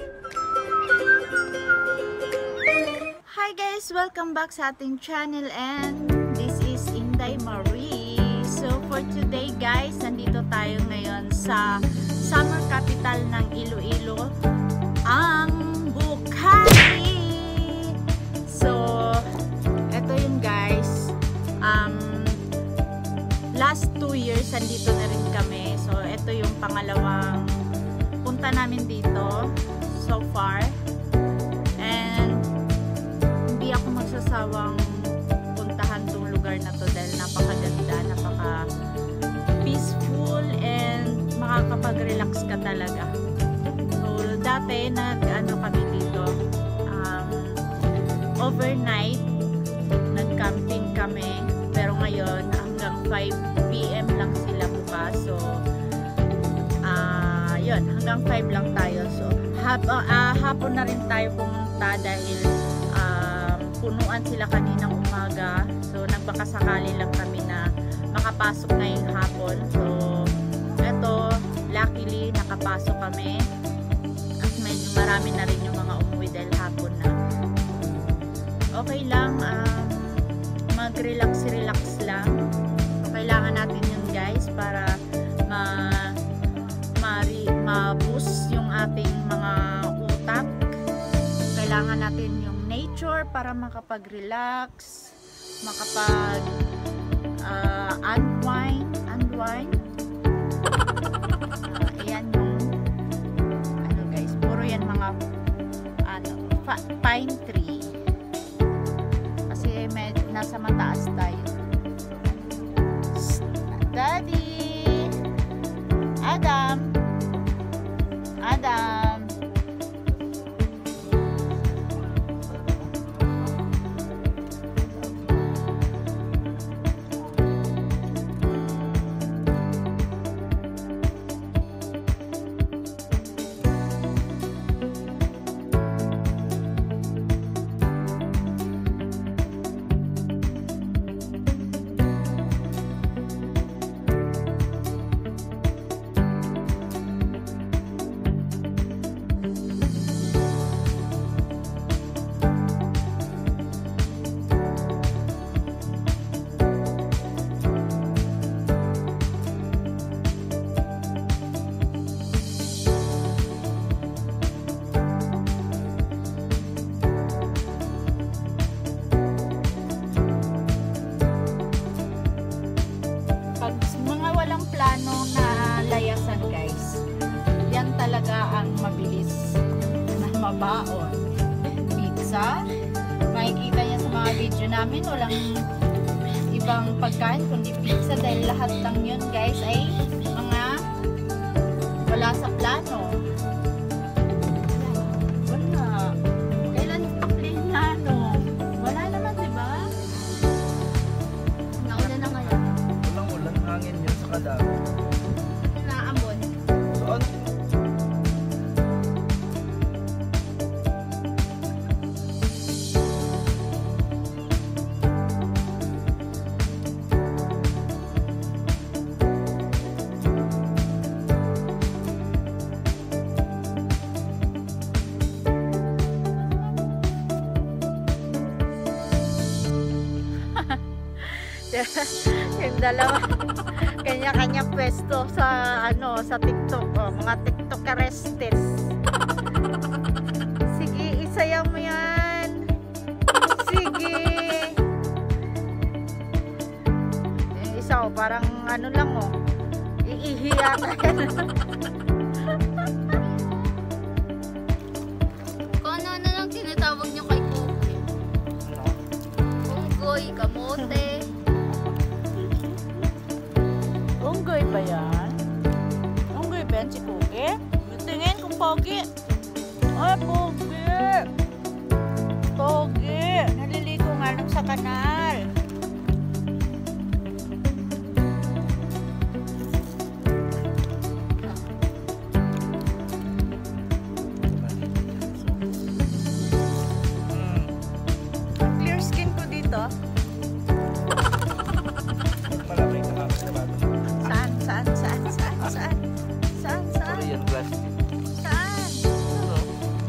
Hi guys! Welcome back sa ating channel and this is Inday Marie. So for today guys, nandito tayo ngayon sa summer capital ng Iloilo, ang Bukati. So eto yun guys, last 2 years nandito na rin kami. So eto yung pangalawang punta namin dito so far. Ako magsasawang puntahan tong lugar na to dahil napakaganda, napaka peaceful and makakapag-relax ka talaga. So dati nag-ano kami dito, overnight nag-camping kami, pero ngayon hanggang 5 PM lang sila bukas. So yun, hanggang 5 lang tayo. So hapon na rin tayo pumunta dahil punuan sila kaninang umaga. So nagbakasakali lang kami na makapasok ngayong hapon. So eto, luckily nakapasok kami. At medyo marami na rin yung mga umuwi dahil hapon na. Okay lang, mag-relax lang. So, kailangan natin yun guys para ma-boost yung ating mga utak. Kailangan natin yung nature para makapag-relax, unwind. Ayan yung ano guys, puro yan mga pine tree. Kasi nasa mataas tayo. Daddy! Adam! Plano na layasan guys, yan talaga ang mabilis na mabaon. Pizza, makikita niya sa mga video namin, walang ibang pagkain kundi pizza dahil lahat lang yun guys ay mga wala sa plano. Wala. Kailan plano? Wala naman, diba? Naulan na ngayon. Walang ulan, hangin yun sa kadagat. Naambon. Saan? Yung dalawa kanya-kanya pwesto sa sa TikTok, mga TikTokerestes. Sige, isayaw mo yan. Sige. Isa parang ano lang iihiya ka. Kung ano lang tinatawag nyo kay Cookie. Unggoy, kamote. Unggoy ba yan? Unggoy ba yan si Cookie? Tingin kung pogi. Ay, pogi. Pogi. Naliligo nga lang sa kanal. Clear skin ko dito. Saan? Korean plastic. Saan? Ano?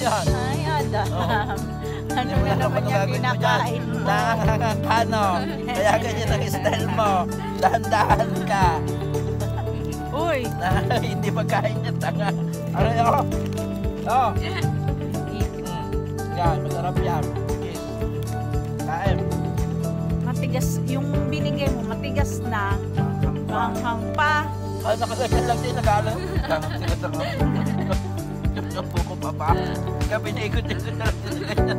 yan. Ay, Adam. Ano Hindi mo na alam naman ano yung gagawin mo dyan. kinakain mo? Nakakakano. Kaya ganyan ang style mo. Dahan-dahan ka. Uy! Hindi pagkain niya, tanga. Ano yun? Oh. Yan, masarap yan. Yes. Kain. Matigas, yung binigay mo, matigas na. Manghang pa. Ay, nakalagyan lang din, nag-aalam. Tanga. Napo ko pa ba? Gabi na ikot-ikot na lang din.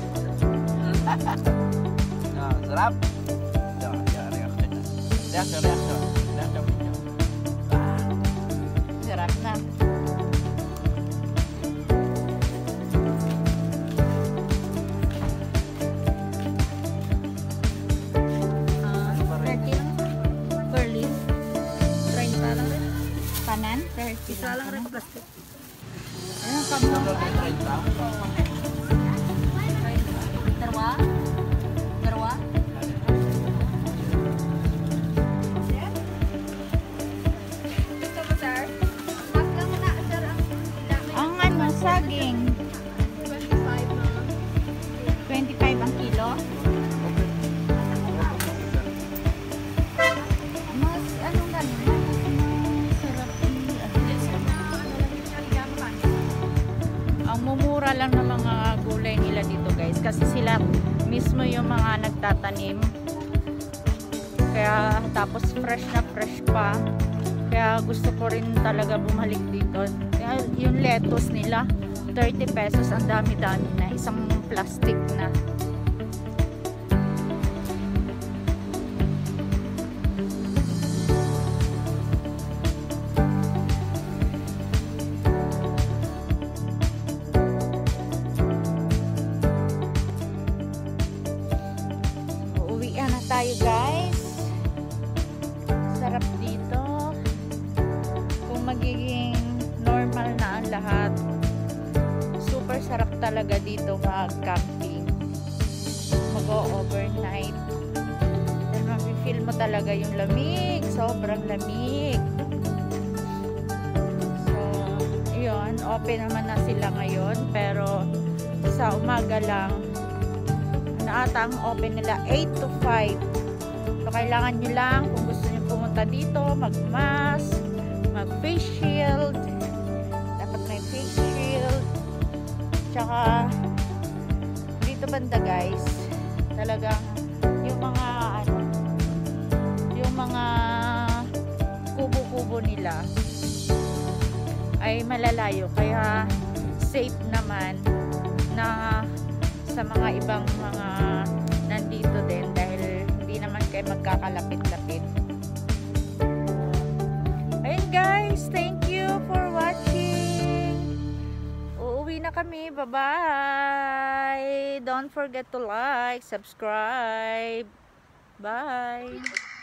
Sarap. Yan, reaction na. Reaction. Sarap na. Curly. 30 lang rin. Kanan? 30. Isa lang rin plastic. Ayun, kamo. Darwa? Darwa? Gusto mo, sir? Mas lang na, sir, ang Ang ano, saging. 25 na. 25 ang kilo. Mas ano nga naman, sarap ang mumura lang ng mga gulay nila dito guys kasi sila mismo yung mga nagtatanim kaya tapos fresh na fresh pa kaya gusto ko rin talaga bumalik dito. Kaya yung lettuce nila 30 pesos, ang dami-dami na, isang plastic na. Uuwian na tayo guys. Sarap dito. Kung magiging normal na ang lahat, super sarap talaga dito mag-camping, mag-overnight, dahil mapifeel mo talaga yung lamig, sobrang lamig. So yun, open naman na sila ngayon pero sa umaga lang na ata ang open nila 8 to 5. So kailangan nyo lang kung gusto nyo pumunta dito, mag-mask, mag-face shield, dapat may face shield. Tsaka dito banda guys, talagang yung mga ano, yung mga kubo-kubo nila ay malalayo kaya safe naman na sa mga ibang mga nandito din dahil hindi naman kayo magkakalapit-lapit. Ayun guys, thank you for watching. Uuwi na kami. Bye-bye. Don't forget to like, subscribe. Bye.